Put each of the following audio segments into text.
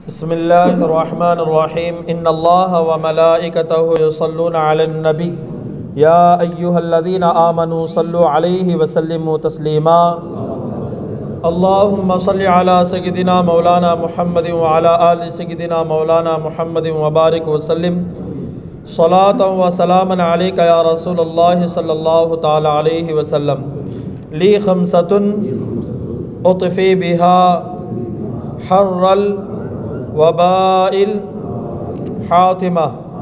बिस्मिल्लाहिर्रहमानिर्रहीम इन्नल्लाह व मलाइकतहु युसल्लूना अलन नबी या अय्युहल्लज़ीना आमनू सल्लु अलैहि व सल्लिमू तस्लीमा अल्लाहुम्मा सल्लि अला सय्यिदिना मौलाना मुहम्मदिन व अला आलि सय्यिदिना मौलाना मुहम्मदिन व बारिक व सल्लिम सलातन व सलामन अलैका या रसूलल्लाह सल्लल्लाहु तआला अलैहि व सल्लम ली खमसतुन उतफ़ी बिहा हर्रल वबाइल हातिमा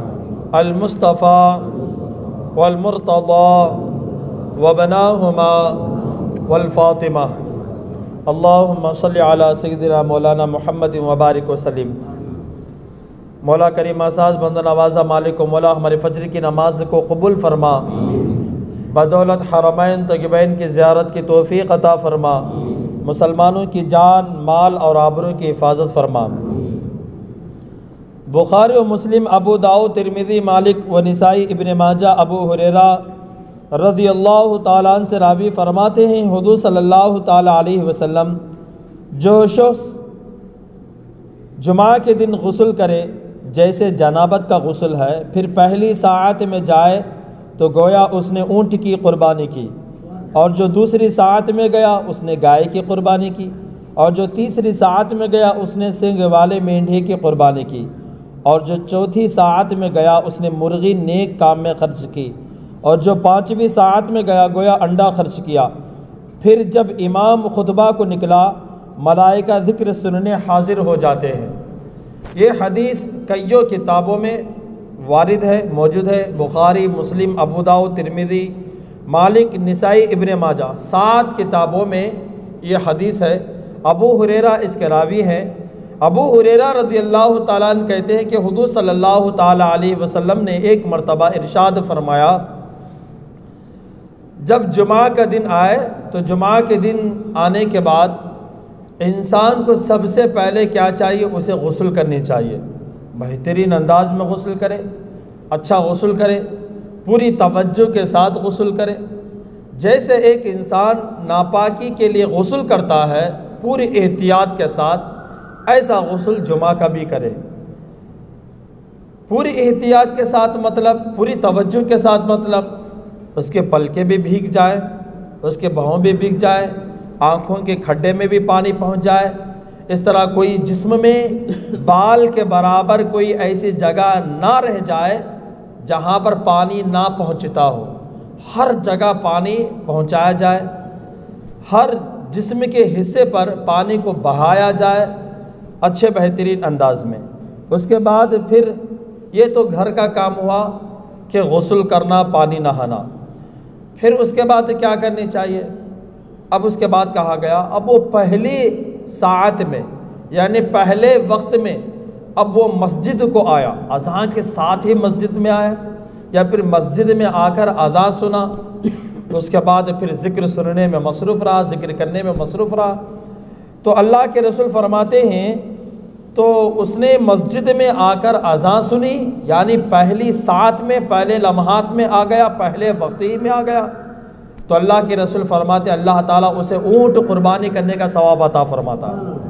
अल-मुस्तफ़ा वल-मुर्तज़ा वबनाहुमा वल-फ़ातिमा अल्लाहुम्मा सल्लि अला सय्यिदिना मौलाना मुहम्मदिन व बारिक व सल्लिम। मौला करीम आसाज़ बंदा नवाज़ा मालिक मौला हमारे फ़ज्र की नमाज को कबूल फ़रमा, बदौलत हरमैन तय्यबैन की ज़ियारत की तौफ़ीक़ अता फ़रमा, मुसलमानों की जान माल और आबरू की हिफाजत फ़रमा। बुखारी व मुस्लिम, अबू दाऊद, तिरमिज़ी, मालिक व निसाई, इब्न माजा, अबू हुरैरा रज़ियल्लाहु ताला अन्हु से रावी फरमाते हैं, हुज़ूर सल्लल्लाहु ताला अलैहि वसल्लम जो शख्स जुमा के दिन गुस्ल करे जैसे जनाबत का गुस्ल है, फिर पहली साअत में जाए तो गोया उसने ऊँट की कुर्बानी की, और जो दूसरी साअत में गया उसने गाय की कुर्बानी की, और जो तीसरी साअत में गया उसने सींग वाले मेंढे की कुर्बानी की, और जो चौथी साअत में गया उसने मुर्गी नेक काम में खर्च की, और जो पाँचवीं साअत में गया गोया अंडा खर्च किया। फिर जब इमाम खुतबा को निकला मलाइका ज़िक्र सुनने हाजिर हो जाते हैं। ये हदीस कईयों किताबों में वारिद है, मौजूद है। Bukhari, Muslim, Abu Dawood, Tirmidhi, Malik, Nasai, इब्न माजा, 7 किताबों में ये हदीस है। अबू हुरैरा इसके रावी हैं। अबू हुरैरा रज़ियल्लाहु ताला अन्हु कहते हैं कि हुज़ूर सल्लल्लाहु ताला अलैहि वसल्लम ने एक मरतबा इरशाद फरमाया, जब जुमा का दिन आए तो जुमा के दिन आने के बाद इंसान को सबसे पहले क्या चाहिए, उसे गुस्ल करनी चाहिए। बेहतरीन अंदाज में गुस्ल करे, अच्छा गुस्ल करे, पूरी तवज्जो के साथ गुस्ल करे। जैसे एक इंसान नापाकी के लिए गुस्ल करता है पूरी एहतियात के साथ, ऐसा गुस्ल जुमा का भी करे। पूरी एहतियात के साथ मतलब पूरी तवज्जो के साथ, मतलब उसके पलके भी भीग जाए, उसके भौं भी भीग जाए, आँखों के खड्डे में भी पानी पहुँच जाए। इस तरह कोई जिस्म में बाल के बराबर कोई ऐसी जगह ना रह जाए जहाँ पर पानी ना पहुँचता हो। हर जगह पानी पहुँचाया जाए, हर जिस्म के हिस्से पर पानी को बहाया जाए अच्छे बेहतरीन अंदाज में। उसके बाद फिर ये तो घर का काम हुआ कि गुस्ल करना, पानी नहाना। फिर उसके बाद क्या करनी चाहिए? अब उसके बाद कहा गया, अब वो पहली साअत में यानी पहले वक्त में अब वो मस्जिद को आया, अज़ान के साथ ही मस्जिद में आया, या फिर मस्जिद में आकर अज़ान सुना, उसके बाद फिर ज़िक्र सुनने में मसरूफ़ रहा, ज़िक्र करने में मसरूफ़ रहा। तो अल्लाह के रसूल फरमाते हैं, तो उसने मस्जिद में आकर अज़ान सुनी, यानी पहली साअत में, पहले लम्हात में आ गया, पहले वक्त ही में आ गया, तो अल्लाह के रसूल फरमाते अल्लाह ताला उसे ऊँट कुर्बानी करने का सवाब अता फरमाता।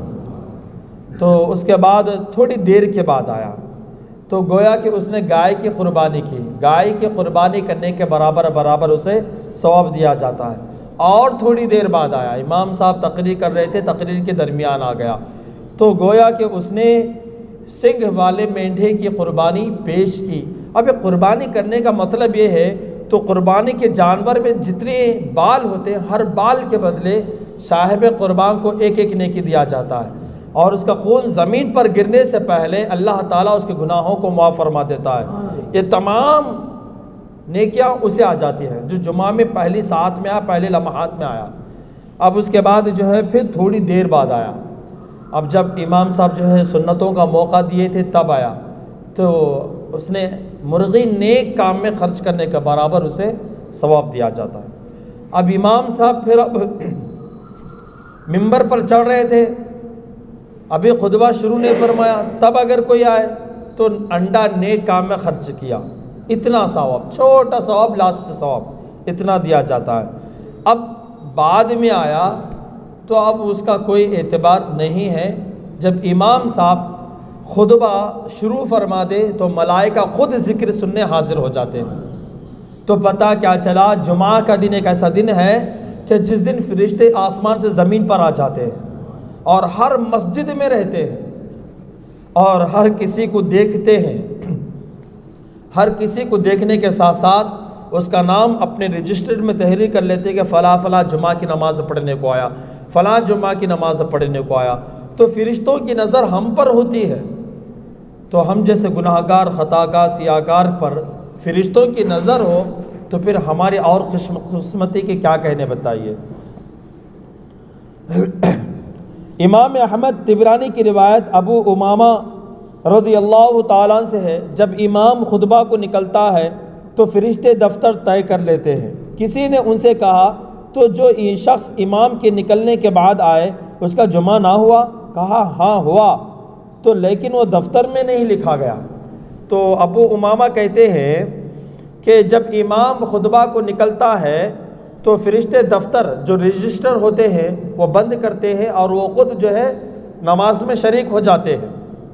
तो उसके बाद थोड़ी देर के बाद आया तो गोया कि उसने गाय की कुर्बानी की, गाय की कुर्बानी करने के बराबर बराबर उसे सवाब दिया जाता है। और थोड़ी देर बाद आया, इमाम साहब तकरीर कर रहे थे, तकरीर के दरमियान आ गया, तो गोया कि उसने सिंग वाले मेंढे की कुर्बानी पेश की। अब ये कुर्बानी करने का मतलब ये है, तो कुर्बानी के जानवर में जितने बाल होते हैं, हर बाल के बदले साहिब कुर्बान को एक एक नेकी दिया जाता है, और उसका खून ज़मीन पर गिरने से पहले अल्लाह ताला उसके गुनाहों को माफ़ फरमा देता है। ये तमाम नेकियां उसे आ जाती हैं जो जुमा में पहली साअत में आया, पहले लम्हात में आया। अब उसके बाद जो है फिर थोड़ी देर बाद आया। अब जब इमाम साहब जो है सुन्नतों का मौका दिए थे तब आया, तो उसने मुर्गी नेक काम में खर्च करने के बराबर उसे सवाब दिया जाता है। अब इमाम साहब फिर अब मिंबर पर चढ़ रहे थे, अभी खुतबा शुरू नहीं फरमाया, तब अगर कोई आए तो अंडा नेक काम में खर्च किया, इतना सवाब, छोटा सवाब, लास्ट सवाब इतना दिया जाता है। अब बाद में आया तो अब उसका कोई एतबार नहीं है। जब इमाम साहब खुतबा शुरू फरमा दे तो मलाइका ख़ुद ज़िक्र सुनने हाजिर हो जाते हैं। तो पता क्या चला, जुमा का दिन एक ऐसा दिन है कि जिस दिन फरिश्ते आसमान से ज़मीन पर आ जाते हैं और हर मस्जिद में रहते हैं और हर किसी को देखते हैं। हर किसी को देखने के साथ साथ उसका नाम अपने रजिस्टर में तहरीर कर लेते हैं कि फ़ला फ़ला जुमा की नमाज़ पढ़ने को आया, फ़ला जुमा की नमाज़ पढ़ने को आया। तो फरिश्तों की नज़र हम पर होती है, तो हम जैसे गुनाहगार, ख़ताकार, सियाकार पर फरिश्तों की नज़र हो तो फिर हमारी और खुशकिस्मती के क्या कहने बताइए। इमाम अहमद तिबरानी की रिवायत अबू उमामा रज़ियल्लाहु ताला से है, जब इमाम खुतबा को निकलता है तो फरिश्ते दफ्तर तय कर लेते हैं। किसी ने उनसे कहा, तो जो ये शख्स इमाम के निकलने के बाद आए उसका जुमा ना हुआ? कहा हाँ हुआ, तो लेकिन वो दफ्तर में नहीं लिखा गया। तो अबू उमामा कहते हैं कि जब इमाम खुतबा को निकलता है तो फरिश्ते दफ्तर जो रजिस्टर होते हैं वो बंद करते हैं और वो ख़ुद जो है नमाज में शरीक हो जाते हैं।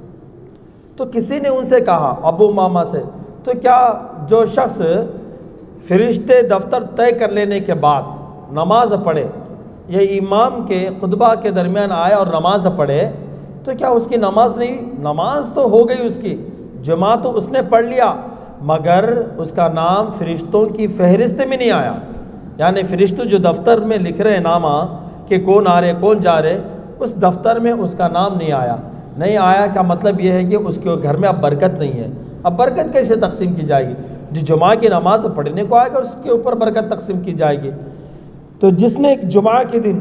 तो किसी ने उनसे कहा, अबू उमामा से, तो क्या जो शख्स फरिश्ते दफ्तर तय कर लेने के बाद नमाज पढ़े, ये इमाम के खुतबा के दरमियान आए और नमाज पढ़े, तो क्या उसकी नमाज नहीं? नमाज तो हो गई उसकी, जुमा तो उसने पढ़ लिया, मगर उसका नाम फरिश्तों की फहरिस्त में नहीं आया। यानी फरिश्ते जो दफ्तर में लिख रहे हैं नामा कि कौन आ रहे कौन जा रहे, उस दफ्तर में उसका नाम नहीं आया। नहीं आया का मतलब यह है कि उसके घर में अब बरकत नहीं है। अब बरकत कैसे तकसीम की जाएगी? जो जुमा की नमाज पढ़ने को आएगा उसके ऊपर बरकत तकसीम की जाएगी। तो जिसने एक जुमा के दिन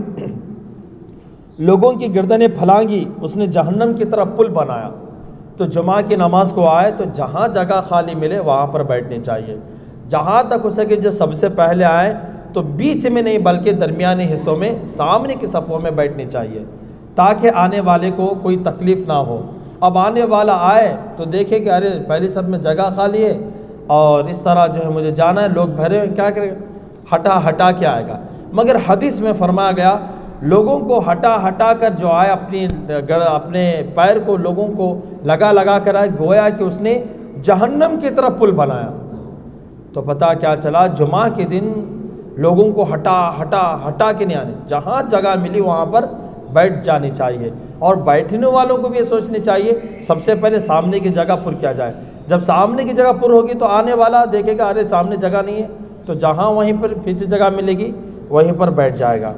लोगों की गर्दनें फलांगी उसने जहन्नम की तरफ पुल बनाया। तो जुमा की नमाज को आए तो जहाँ जगह खाली मिले वहाँ पर बैठनी चाहिए। जहाँ तक हो सके जो सबसे पहले आए तो बीच में नहीं बल्कि दरमियानी हिस्सों में सामने की सफ़ों में बैठनी चाहिए ताकि आने वाले को कोई तकलीफ़ ना हो। अब आने वाला आए तो देखे कि अरे पहली सब में जगह खाली है और इस तरह जो है मुझे जाना है, लोग भरे हैं, क्या करें, हटा हटा के आएगा। मगर हदीस में फरमाया गया लोगों को हटा हटा कर जो आए अपने पैर को लोगों को लगा लगा कर आए, गोया कि उसने जहन्नम की तरफ पुल बनाया। तो पता क्या चला, जुमा के दिन लोगों को हटा हटा हटा के नहीं आने, जहाँ जगह मिली वहाँ पर बैठ जानी चाहिए। और बैठने वालों को भी ये सोचनी चाहिए सबसे पहले सामने की जगह पुर किया जाए। जब सामने की जगह पुर होगी तो आने वाला देखेगा अरे सामने जगह नहीं है, तो जहाँ वहीं पर पीछे जगह मिलेगी वहीं पर बैठ जाएगा।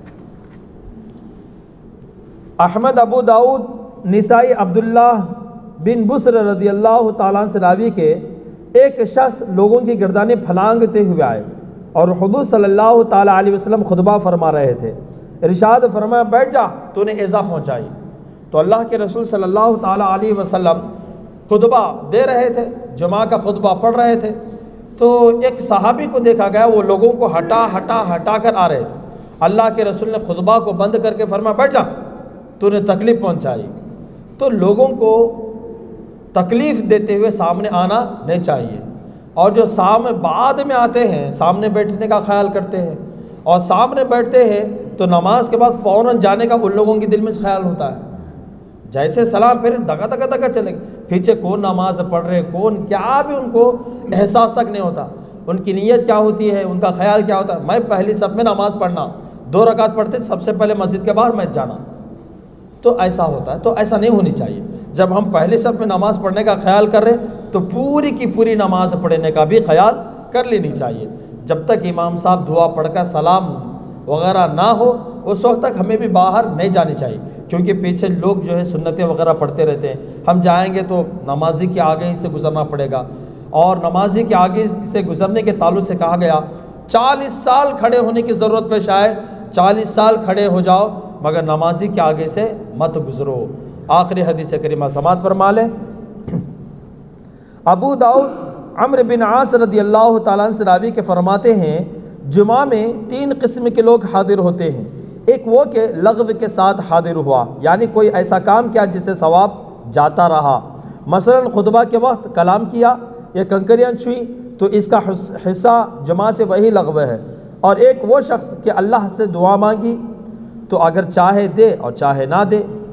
अहमद, अबू दाऊद, निसाई, अब्दुल्ला बिन बुस्र रज़ियल्लाहु ताला से रावी के एक शख्स लोगों की गर्दानें फलांगते हुए आए और हुज़ूर सल्लल्लाहु ताला अलैहि वसल्लम खुतबा फरमा रहे थे। इरशाद फरमाया बैठ जा, तूने इज़ा पहुँचाई। तो अल्लाह के रसूल सल्लल्लाहु ताला अलैहि वसल्लम खुतबा दे रहे थे, जुमा का खुतबा पढ़ रहे थे। तो एक सहाबी को देखा गया वो लोगों को हटा हटा हटा कर आ रहे थे। अल्लाह के रसूल ने खुतबा को बंद करके फरमाया बैठ जा, तूने तकलीफ़ पहुँचाई। तो लोगों को तकलीफ़ देते हुए सामने आना नहीं चाहिए। और जो सामने बाद में आते हैं सामने बैठने का ख्याल करते हैं और सामने बैठते हैं तो नमाज के बाद फ़ौरन जाने का उन लोगों के दिल में ख्याल होता है। जैसे सलाम फिर दगा दगा दगा चलेंगे, पीछे कौन नमाज पढ़ रहे कौन क्या, भी उनको एहसास तक नहीं होता। उनकी नीयत क्या होती है, उनका ख्याल क्या होता है, मैं पहली सब में नमाज़ पढ़ना, 2 रकात पढ़ते सबसे पहले मस्जिद के बाहर मैं जाना। तो ऐसा होता है, तो ऐसा नहीं होनी चाहिए। जब हम पहले सब में नमाज़ पढ़ने का ख्याल कर रहे तो पूरी की पूरी नमाज पढ़ने का भी ख्याल कर लेनी चाहिए। जब तक इमाम साहब दुआ पढ़कर सलाम वगैरह ना हो उस वक्त तक हमें भी बाहर नहीं जानी चाहिए, क्योंकि पीछे लोग जो है सुन्नतें वगैरह पढ़ते रहते हैं। हम जाएंगे तो नमाजी के आगे ही से गुज़रना पड़ेगा। और नमाजी के आगे से गुज़रने के ताल्लुक़ से कहा गया 40 साल खड़े होने की ज़रूरत पेश आए, 40 साल खड़े हो जाओ मगर नमाजी के आगे से मत गुज़रो। आखिरी हदीस करीमा समात फरमा लें। अबू दाऊद अम्र बिन आस रज़ियल्लाहु ताला से रावी के फरमाते हैं जुमा में 3 किस्म के लोग हाजिर होते हैं। एक वो कि लग़्व के साथ हाजिर हुआ, यानी कोई ऐसा काम किया जिससे सवाब जाता रहा, मसलन खुतबा के वक्त कलाम किया या कंकरियाँ छुई तो इसका हिस्सा जुमा से वही लग़्व है। और एक वो शख्स कि अल्लाह से दुआ मांगी तो अगर चाहे दे और चाहे ना दे,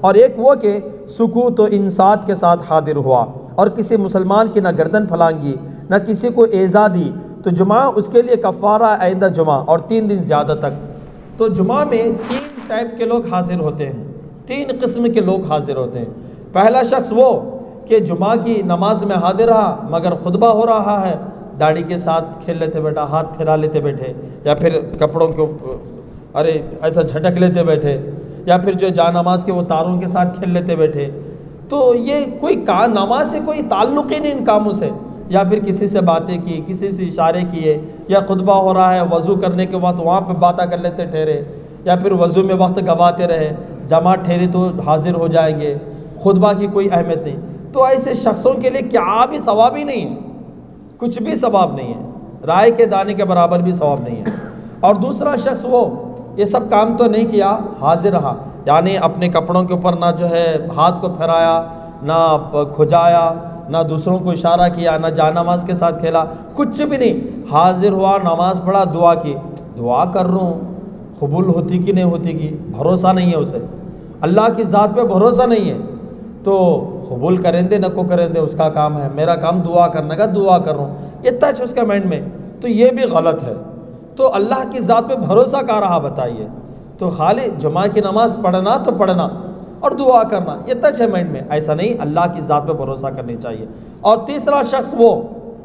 और एक वो कि सुकूत व इंसात के साथ हाजिर हुआ और किसी मुसलमान की ना गर्दन फलांगी ना किसी को एज़ा दी, तो जुमा उसके लिए कफ़ारा आइंदा जुमा और 3 दिन ज़्यादा तक। तो जुमा में 3 टाइप के लोग हाजिर होते हैं, 3 किस्म के लोग हाजिर होते हैं। पहला शख्स वो कि जुमा की नमाज में हाजिर रहा मगर खुतबा हो रहा है, दाढ़ी के साथ खेल लेते बैठा, हाथ फिरा लेते बैठे, या फिर कपड़ों को अरे ऐसा झटक लेते बैठे, या फिर जो जानमाज के वो तारों के साथ खेल लेते बैठे। तो ये कोई नमाज से कोई ताल्लुक़ ही नहीं इन कामों से। या फिर किसी से बातें की, किसी से इशारे किए, या खुतबा हो रहा है वज़ू करने के बाद वहाँ पे बातें कर लेते ठहरे, या फिर वज़ू में वक्त गवाते रहे, जमात ठहरी तो हाजिर हो जाएंगे, खुतबा की कोई अहमियत नहीं। तो ऐसे शख्सों के लिए क्या भी सवाब ही नहीं है, कुछ भी सवाब नहीं है, राय के दाने के बराबर भी सवाब नहीं है। और दूसरा शख्स वो ये सब काम तो नहीं किया, हाजिर रहा, यानी अपने कपड़ों के ऊपर ना जो है हाथ को फहराया, ना खुजाया, ना दूसरों को इशारा किया, ना जानमाज के साथ खेला, कुछ भी नहीं, हाजिर हुआ, नमाज पढ़ा, दुआ की, दुआ कर रहा हूँ, कबूल होती कि नहीं होती की भरोसा नहीं है उसे, अल्लाह की ज़ात पे भरोसा नहीं है, तो कबूल करेंगे न को करेंगे उसका काम है, मेरा काम दुआ करने का, दुआ कर रहा हूँ, इतना है उसके माइंड में। तो ये भी गलत है। तो अल्लाह की ज़ात पे भरोसा का रहा बताइए। तो खाली जुमा की नमाज पढ़ना तो पढ़ना और दुआ करना, ये टच है माइंड में, ऐसा नहीं, अल्लाह की ज़ात पे भरोसा करनी चाहिए। और तीसरा शख्स वो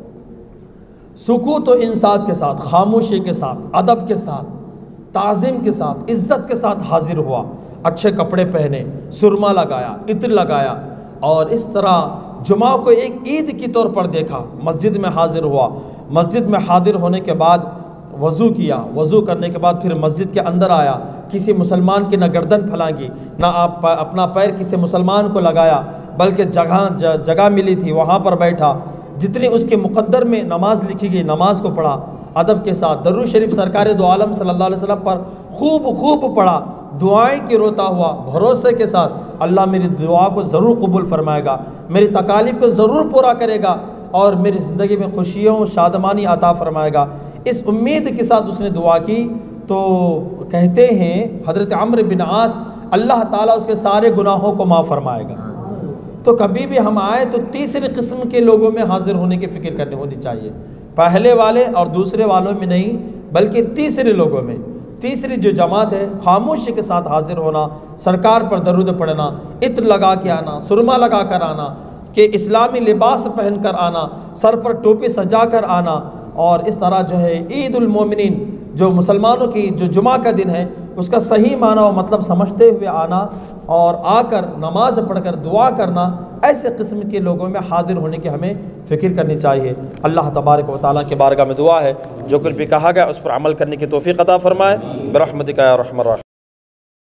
सुकूत व इंसात के साथ, खामोशी के साथ, अदब के साथ, ताज़ीम के साथ, इज़्ज़त के साथ हाजिर हुआ, अच्छे कपड़े पहने, सुरमा लगाया, इत्र लगाया, और इस तरह जुमा को एक ईद की तौर पर देखा, मस्जिद में हाजिर हुआ, मस्जिद में हाजिर होने के बाद वज़ू किया, वज़ू करने के बाद फिर मस्जिद के अंदर आया, किसी मुसलमान की न गर्दन फलांगी, ना आप अपना पैर किसी मुसलमान को लगाया, बल्कि जगह मिली थी वहाँ पर बैठा, जितनी उसके मुक़द्दर में नमाज लिखी गई नमाज को पढ़ा, अदब के साथ दरूद शरीफ सरकार दो आलम सल्लल्लाहु अलैहि वसल्लम पर खूब पढ़ा, दुआएं की रोता हुआ, भरोसे के साथ अल्लाह मेरी दुआ को ज़रूर कबूल फरमाएगा, मेरी तकालीफ़ को ज़रूर पूरा करेगा और मेरी ज़िंदगी में खुशियों शादमानी अता फरमाएगा, इस उम्मीद के साथ उसने दुआ की। तो कहते हैं हज़रत अम्र बिन आस, अल्लाह ताला उसके सारे गुनाहों को माफ़ फरमाएगा। तो कभी भी हम आए तो तीसरे किस्म के लोगों में हाजिर होने की फ़िक्र करनी होनी चाहिए, पहले वाले और दूसरे वालों में नहीं, बल्कि तीसरे लोगों में। तीसरी जो जमात है, खामोशी के साथ हाजिर होना, सरकार पर दरूद पढ़ना, इत्र लगा के आना, सुरमा लगा कर आना, कि इस्लामी लिबास पहन कर आना, सर पर टोपी सजा कर आना, और इस तरह जो है ईद उल मोमिनीन, जो मुसलमानों की जो जुमा का दिन है, उसका सही माना व मतलब समझते हुए आना और आकर नमाज पढ़कर दुआ करना, ऐसे किस्म के लोगों में हाजिर होने की हमें फ़िक्र करनी चाहिए। अल्लाह तबारक व तआला की बारगाह में दुआ है जो कुछ भी कहा गया उस पर अमल करने की तौफीक अता फरमाए, बिरहमतिका या रहमान।